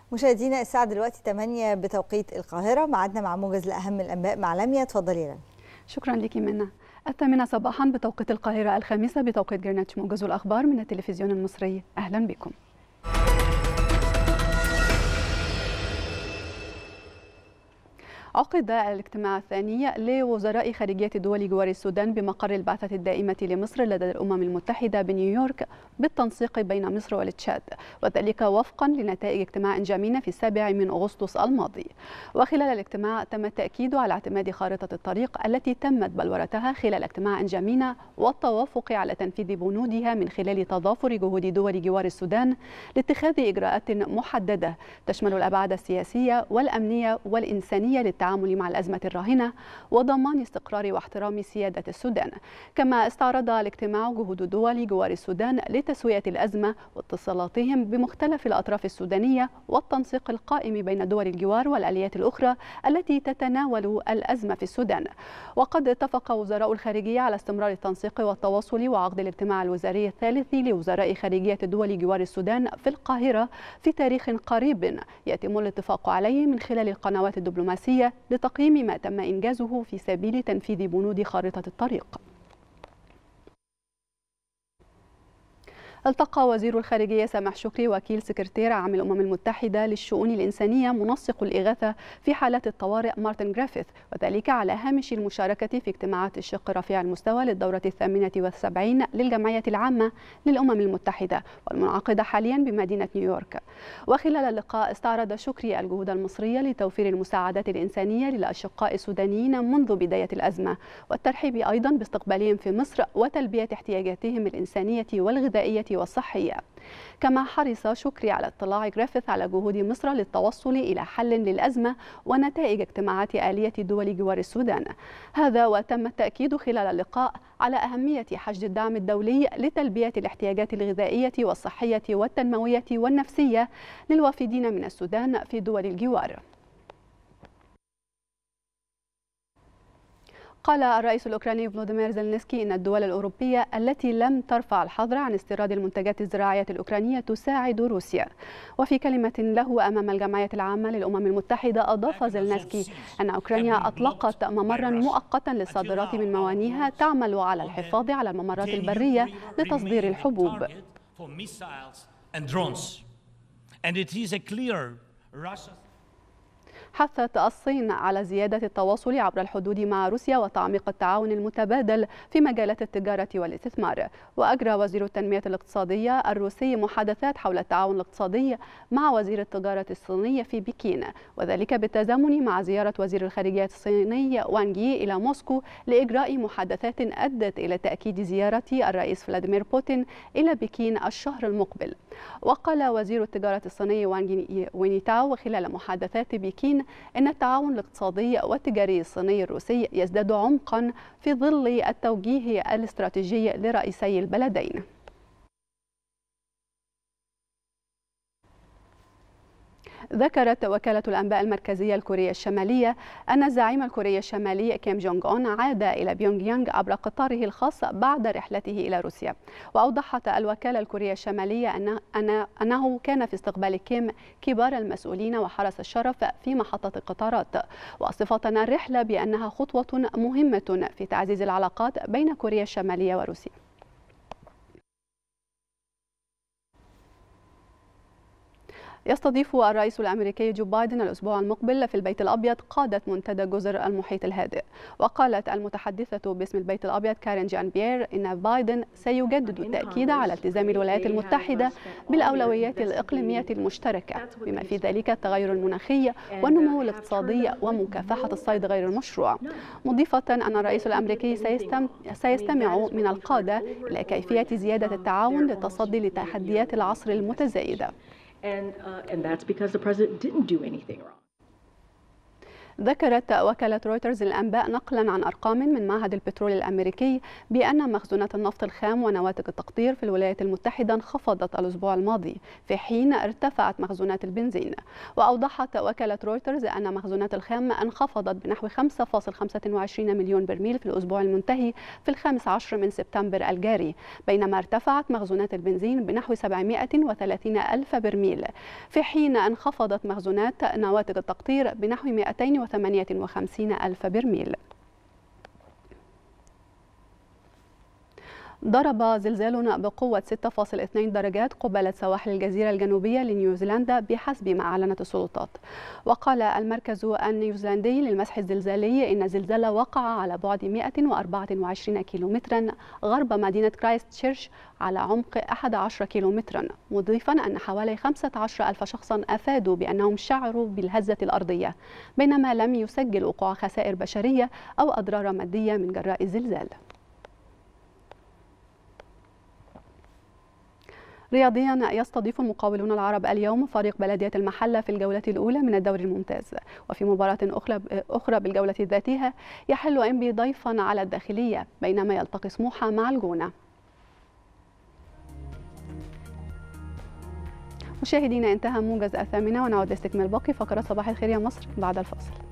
مشاهدينا الساعة دلوقتي 8 بتوقيت القاهرة، معادنا مع موجز لأهم الأنباء مع لميا. اتفضلي لنا. شكرا لك منى. 8 صباحا بتوقيت القاهرة، 5 بتوقيت جرينتش، موجز الأخبار من التلفزيون المصري. أهلا بكم. عقد الاجتماع الثاني لوزراء خارجية دول جوار السودان بمقر البعثة الدائمة لمصر لدى الأمم المتحدة بنيويورك بالتنسيق بين مصر والتشاد، وذلك وفقا لنتائج اجتماع جامينا في 7 من أغسطس الماضي. وخلال الاجتماع تم التأكيد على اعتماد خارطة الطريق التي تمت بلورتها خلال اجتماع جامينا والتوافق على تنفيذ بنودها من خلال تضافر جهود دول جوار السودان لاتخاذ إجراءات محددة تشمل الأبعاد السياسية والأمنية والإنسانية للتعامل مع الأزمة الراهنة وضمان استقرار واحترام سيادة السودان. كما استعرض الاجتماع جهود دول جوار السودان لتسوية الأزمة واتصالاتهم بمختلف الأطراف السودانية والتنسيق القائم بين دول الجوار والآليات الأخرى التي تتناول الأزمة في السودان. وقد اتفق وزراء الخارجية على استمرار التنسيق والتواصل وعقد الاجتماع الوزاري الثالث لوزراء خارجية دول جوار السودان في القاهرة في تاريخ قريب يتم الاتفاق عليه من خلال القنوات الدبلوماسية لتقييم ما تم إنجازه في سبيل تنفيذ بنود خارطة الطريق. التقى وزير الخارجية سامح شكري وكيل سكرتير عام الأمم المتحدة للشؤون الإنسانية منسق الإغاثة في حالات الطوارئ مارتن جريفيث، وذلك على هامش المشاركة في اجتماعات الشق رفيع المستوى للدورة 78 للجمعية العامة للأمم المتحدة والمنعقدة حاليا بمدينة نيويورك. وخلال اللقاء استعرض شكري الجهود المصرية لتوفير المساعدات الإنسانية للأشقاء السودانيين منذ بداية الأزمة، والترحيب أيضا باستقبالهم في مصر وتلبية احتياجاتهم الإنسانية والغذائية والصحية. كما حرص شكري على اطلاع جريفيث على جهود مصر للتوصل إلى حل للأزمة ونتائج اجتماعات آلية دول جوار السودان. هذا وتم التأكيد خلال اللقاء على أهمية حشد الدعم الدولي لتلبية الاحتياجات الغذائية والصحية والتنموية والنفسية للوافدين من السودان في دول الجوار. قال الرئيس الأوكراني فلوديمير زيلينسكي إن الدول الأوروبية التي لم ترفع الحظر عن استيراد المنتجات الزراعية الأوكرانية تساعد روسيا. وفي كلمة له أمام الجمعية العامة للأمم المتحدة أضاف زيلينسكي أن أوكرانيا أطلقت ممرا مؤقتا للصادرات من موانيها تعمل على الحفاظ على الممرات البرية لتصدير الحبوب. حثت الصين على زيادة التواصل عبر الحدود مع روسيا وتعميق التعاون المتبادل في مجالات التجارة والاستثمار. وأجرى وزير التنمية الاقتصادية الروسي محادثات حول التعاون الاقتصادي مع وزير التجارة الصيني في بكين، وذلك بالتزامن مع زيارة وزير الخارجية الصيني وانغ يي إلى موسكو لإجراء محادثات أدت إلى تأكيد زيارة الرئيس فلاديمير بوتين إلى بكين الشهر المقبل. وقال وزير التجارة الصيني وانغ وينيتاو خلال محادثات بكين إن التعاون الاقتصادي والتجاري الصيني الروسي يزداد عمقا في ظل التوجيه الاستراتيجي لرئيسي البلدين. ذكرت وكالة الأنباء المركزية الكورية الشمالية أن الزعيم الكوري الشمالي كيم جونغ أون عاد إلى بيونغ يانغ عبر قطاره الخاص بعد رحلته إلى روسيا. وأوضحت الوكالة الكورية الشمالية أنه كان في استقبال كيم كبار المسؤولين وحرس الشرف في محطة القطارات، وصفت الرحلة بأنها خطوة مهمة في تعزيز العلاقات بين كوريا الشمالية وروسيا. يستضيف الرئيس الأمريكي جو بايدن الأسبوع المقبل في البيت الأبيض قادة منتدى جزر المحيط الهادئ. وقالت المتحدثة باسم البيت الأبيض كارين جان بيير إن بايدن سيجدد التأكيد على التزام الولايات المتحدة بالأولويات الإقليمية المشتركة بما في ذلك التغير المناخي والنمو الاقتصادي ومكافحة الصيد غير المشروع، مضيفة أن الرئيس الأمريكي سيستمع من القادة إلى كيفية زيادة التعاون للتصدي لتحديات العصر المتزايدة. And that's because the president didn't do anything wrong. ذكرت وكالة رويترز للأنباء نقلا عن أرقام من معهد البترول الأمريكي بأن مخزونات النفط الخام ونواتج التقطير في الولايات المتحدة انخفضت الأسبوع الماضي في حين ارتفعت مخزونات البنزين. وأوضحت وكالة رويترز أن مخزونات الخام انخفضت بنحو 5.25 مليون برميل في الأسبوع المنتهي في 15 من سبتمبر الجاري، بينما ارتفعت مخزونات البنزين بنحو 730 ألف برميل، في حين انخفضت مخزونات نواتج التقطير بنحو 258 ألف برميل. ضرب زلزال بقوة 6.2 درجات قبالة سواحل الجزيرة الجنوبية لنيوزيلندا بحسب ما أعلنت السلطات. وقال المركز النيوزيلندي للمسح الزلزالي إن الزلزال وقع على بعد 124 كيلومترا غرب مدينة كرايست تشيرش على عمق 11 كيلومترا، مضيفا أن حوالي 15 ألف شخصا أفادوا بأنهم شعروا بالهزة الأرضية، بينما لم يسجل وقوع خسائر بشرية أو أضرار مادية من جراء الزلزال. رياضيا، يستضيف المقاولون العرب اليوم فريق بلدية المحلة في الجولة الأولى من الدوري الممتاز، وفي مباراة أخرى بالجولة ذاتها يحل إنبي ضيفا على الداخلية، بينما يلتقي سموحة مع الجونة. مشاهدينا، انتهى موجز 8، ونعود لاستكمال باقي فقرات صباح الخير يا مصر بعد الفاصل.